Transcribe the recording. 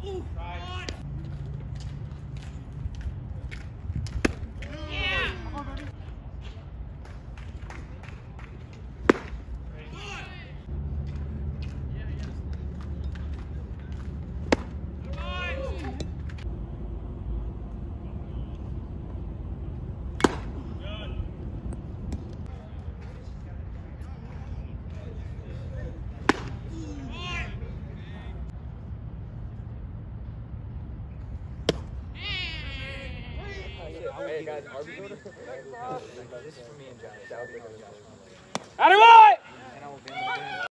Hey guys, Arby's order? This is for me and Johnny. Out of